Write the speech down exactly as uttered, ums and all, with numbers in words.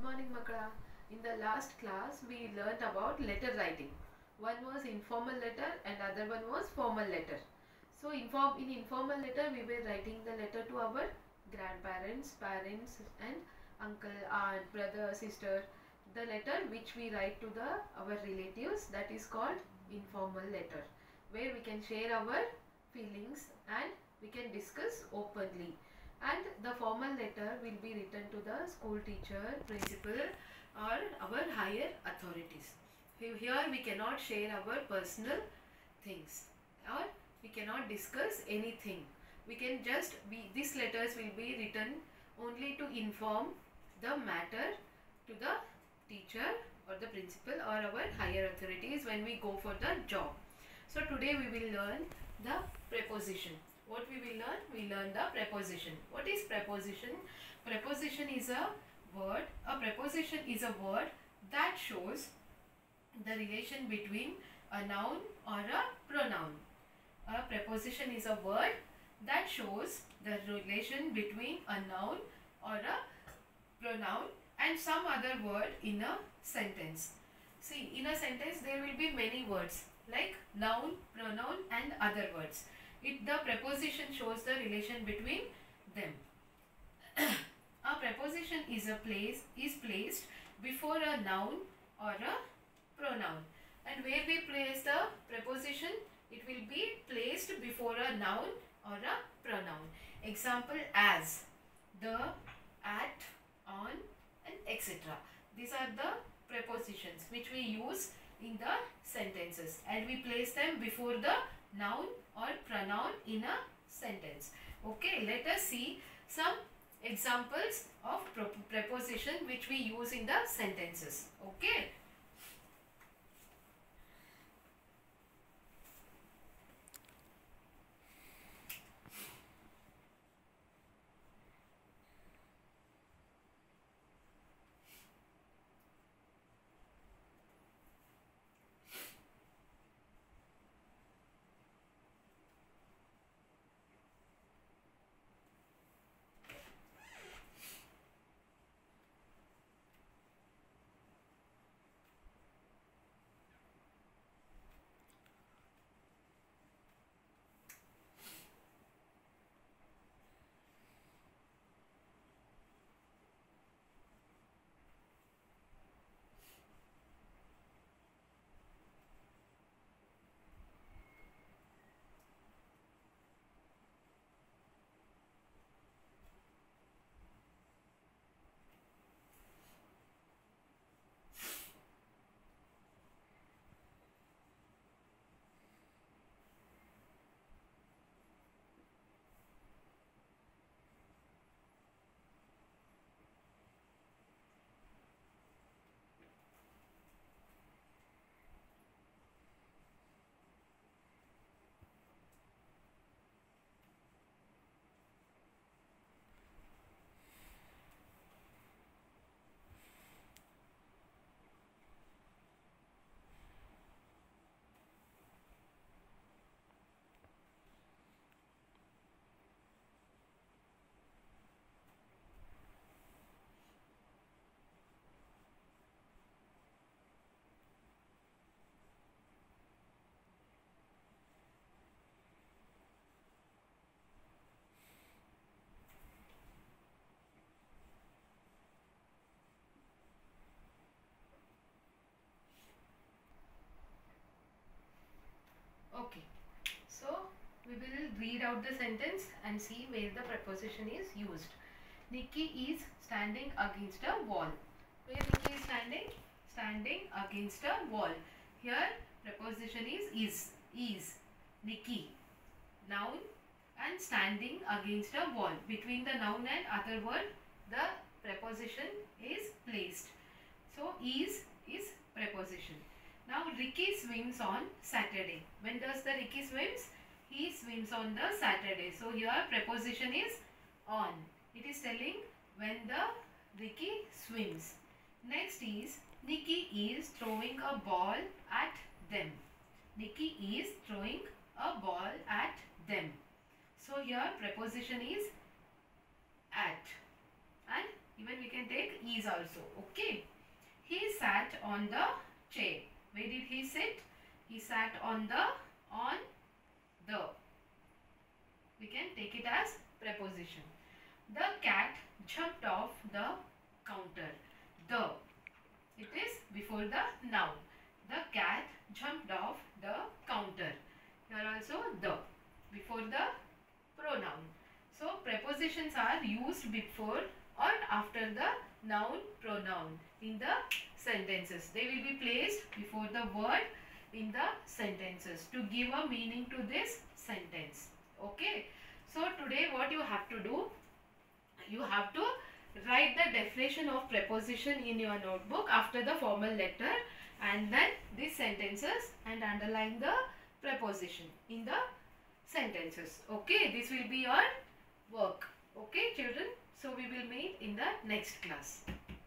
morning, Makala. In the last class, we learnt about letter writing. One was informal letter and other one was formal letter. So, inform in informal letter, we were writing the letter to our grandparents, parents, and uncle, aunt, brother, sister. The letter which we write to the our relatives, that is called informal letter, where we can share our feelings and we can discuss openly. And the formal letter will be written to the school teacher, principal, or our higher authorities. Here we cannot share our personal things, or we cannot discuss anything. We can just be, these letters will be written only to inform the matter to the teacher or the principal or our higher authorities when we go for the job. So today we will learn the preposition. What we will learn? We learn the preposition. What is preposition? Preposition is a word. A preposition is a word that shows the relation between a noun or a pronoun. A preposition is a word that shows the relation between a noun or a pronoun and some other word in a sentence. See, in a sentence there will be many words like noun, pronoun and other words. It, the preposition shows the relation between them. A preposition is a place is placed before a noun or a pronoun. And where we place the preposition, it will be placed before a noun or a pronoun. Example: as, the, at, on and et cetera. These are the prepositions which we use in the sentences, and we place them before the noun or pronoun in a sentence. Okay, let us see some examples of preposition which we use in the sentences. Okay. Okay, so we will read out the sentence and see where the preposition is used. Nikki is standing against a wall. Where Nikki is standing? Standing against a wall. Here preposition is is. Is. Nikki. Noun and standing against a wall. Between the noun and other word, the preposition is placed. So is is preposition. Now Ricky swims on Saturday. When does the Ricky swims? He swims on the Saturday. So here preposition is on. It is telling when the Ricky swims. Next is Nikki is throwing a ball at them. Nikki is throwing a ball at them. So here preposition is at and Even we can take is also. Okay. He sat on the chair. Where did he sit? He sat on the, on the. We can take it as preposition. The cat jumped off the counter. The. It is before the noun. The cat jumped off the counter. Here also the. Before the pronoun. So prepositions are used before or after the noun pronoun in the sentences. They will be placed before the word in the sentences to give a meaning to this sentence. Okay. So today what you have to do, you have to write the definition of preposition in your notebook after the formal letter, and then these sentences, and underline the preposition in the sentences. Okay, this will be your work. Okay children, so we will meet in the next class.